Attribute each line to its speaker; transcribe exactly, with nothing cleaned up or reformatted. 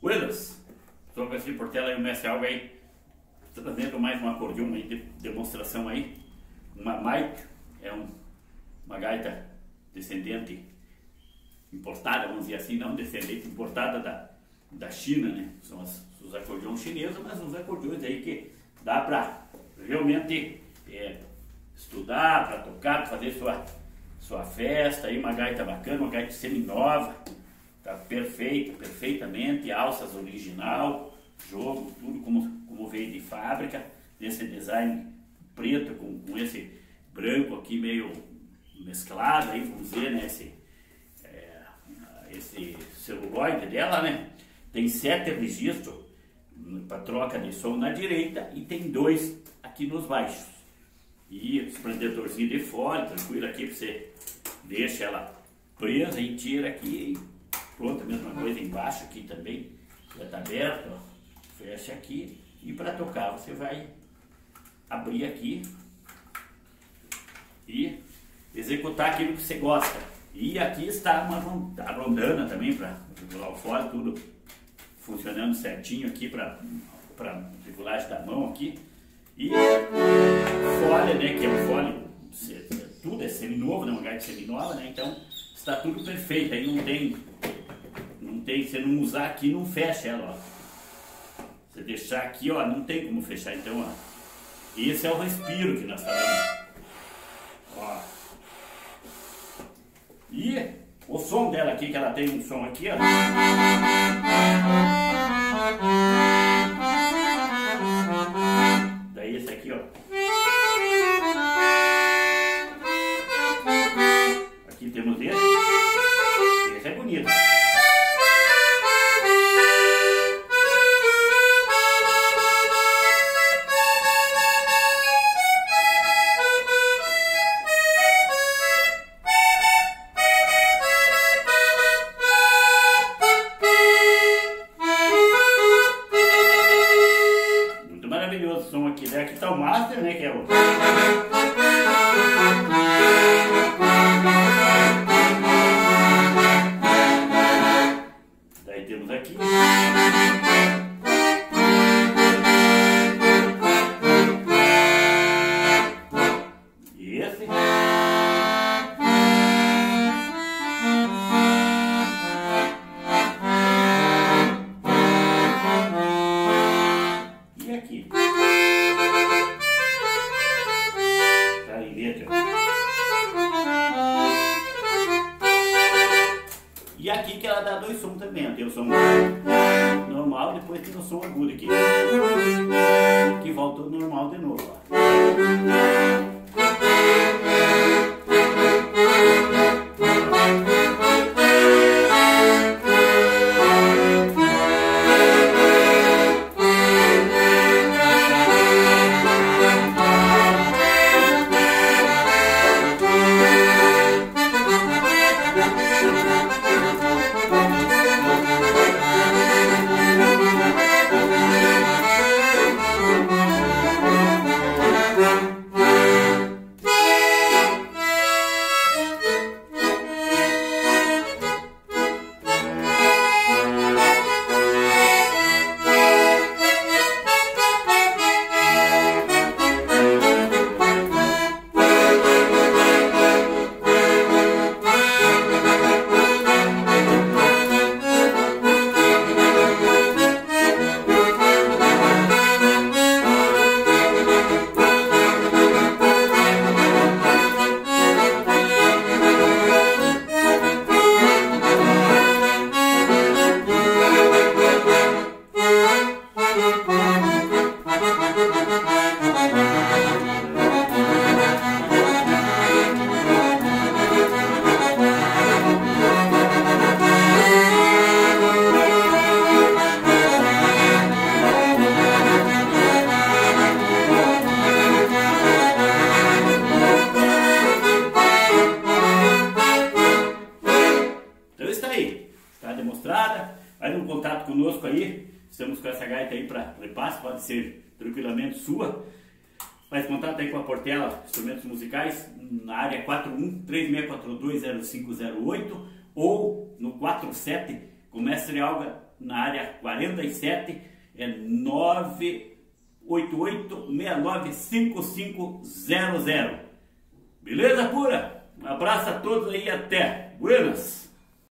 Speaker 1: Buenas, sou o Garcia Portela e o Mestre Alga aí, trazendo mais um acordeão aí, de demonstração aí, uma Mike, é um, uma gaita descendente importada, vamos dizer assim, não descendente importada da, da China, né? São as, os acordeões chineses, mas uns acordeões aí que dá para realmente é, estudar, para tocar, para fazer sua, sua festa, aí uma gaita bacana, uma gaita seminova. Tá perfeito, perfeitamente, alças original, jogo, tudo como, como veio de fábrica, nesse design preto com, com esse branco aqui meio mesclado, aí vamos dizer, né, esse, é, esse celuloide dela, né, tem sete registros para troca de som na direita e tem dois aqui nos baixos. E os prendedorzinhos de fora, tranquilo aqui, para você deixa ela presa e tira aqui. Pronto, a mesma coisa embaixo aqui também, já está aberto, ó. Fecha aqui e para tocar você vai abrir aqui e executar aquilo que você gosta. E aqui está uma a rondana também para regular o fole, tudo funcionando certinho aqui para regulagem da mão aqui. E fole, né, que é o fole, tudo é seminovo, né, uma gaita seminova, né, então está tudo perfeito, aí não tem... Não tem, se não usar aqui, não fecha ela, ó. Você deixar aqui, ó, não tem como fechar, então, ó. Esse é o respiro que nós falamos. Ó. E o som dela aqui, que ela tem um som aqui, ó. Daí esse aqui, ó. Aqui temos esse. Esse é bonito. Maravilhoso som aqui, daí aqui está o master, né, que é o... Daí temos aqui... E esse... E aqui? E aqui que ela dá dois sons também, tem o som normal e depois tem o som agudo aqui, que volta ao normal de novo, ó. Demonstrada, faz um contato conosco aí, estamos com essa gaita aí para repasse, pode ser tranquilamente sua, faz contato aí com a Portela Instrumentos Musicais na área quatro um, três seis quatro dois, zero cinco zero oito ou no quatro sete com o mestre Alga na área quarenta e sete, é nove oito oito, seis nove cinco cinco zero zero. Beleza pura? Um abraço a todos aí e até. Buenas!